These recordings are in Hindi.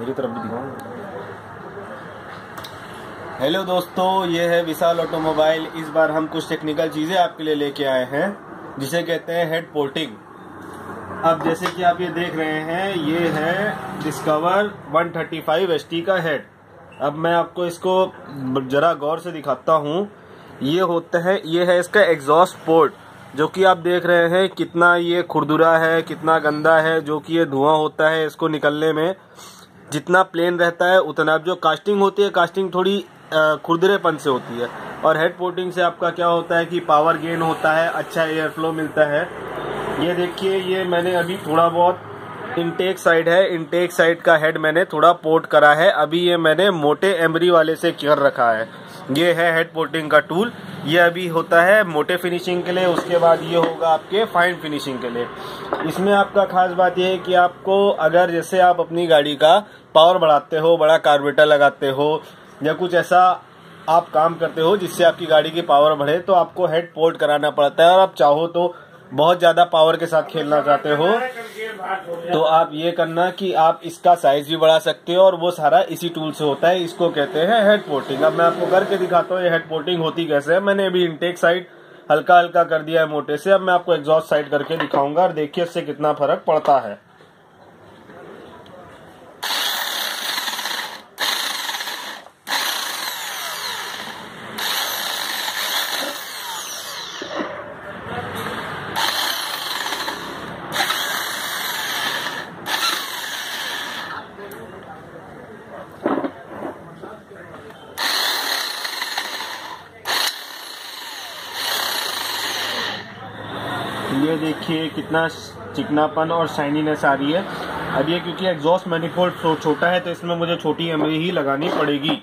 मेरी तरफ भी दिखाऊं। हेलो दोस्तों, ये है विशाल ऑटोमोबाइल। इस बार हम कुछ टेक्निकल चीज़ें आपके लिए लेके आए हैं जिसे कहते हैं हेड पोर्टिंग। अब जैसे कि आप ये देख रहे हैं, ये है डिस्कवर 135 ST का हेड। अब मैं आपको इसको जरा गौर से दिखाता हूँ। ये होता है, ये है इसका एग्जॉस्ट पोर्ट, जो कि आप देख रहे हैं कितना ये खुरदुरा है, कितना गंदा है, जो कि ये धुआं होता है इसको निकलने में। जितना प्लेन रहता है उतना, अब जो कास्टिंग होती है, कास्टिंग थोड़ी खुरदरेपन से होती है। और हेड पोर्टिंग से आपका क्या होता है कि पावर गेन होता है, अच्छा एयर फ्लो मिलता है। ये देखिए, ये मैंने अभी थोड़ा बहुत इनटेक साइड है, इनटेक साइड का हेड मैंने थोड़ा पोर्ट करा है। अभी ये मैंने मोटे एमरी वाले से कर रखा है। ये है हेड पोर्टिंग का टूल। ये अभी होता है मोटे फिनिशिंग के लिए, उसके बाद ये होगा आपके फाइन फिनिशिंग के लिए। इसमें आपका खास बात यह है कि आपको, अगर जैसे आप अपनी गाड़ी का पावर बढ़ाते हो, बड़ा कार्बोरेटर लगाते हो या कुछ ऐसा आप काम करते हो जिससे आपकी गाड़ी की पावर बढ़े, तो आपको हेड पोर्ट कराना पड़ता है। और आप चाहो तो बहुत ज्यादा पावर के साथ खेलना चाहते हो तो आप ये करना कि आप इसका साइज भी बढ़ा सकते हो, और वो सारा इसी टूल से होता है। इसको कहते हैं हेड पोर्टिंग। अब मैं आपको करके दिखाता हूँ ये हेड पोर्टिंग होती कैसे है। मैंने अभी इनटेक साइड हल्का हल्का कर दिया है मोटे से। अब मैं आपको एग्जॉस्ट साइड करके दिखाऊंगा और देखिए इससे कितना फर्क पड़ता है। ये देखिए कितना चिकनापन और शाइनीनेस आ रही है। अब ये क्योंकि एग्जॉस्ट मैनिफोल्ड छोटा है तो इसमें मुझे छोटी एमरी ही लगानी पड़ेगी।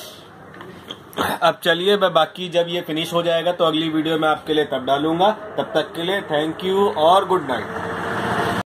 अब चलिए, मैं बाकी जब ये फिनिश हो जाएगा तो अगली वीडियो में आपके लिए तब डालूंगा। तब तक के लिए थैंक यू और गुड नाइट।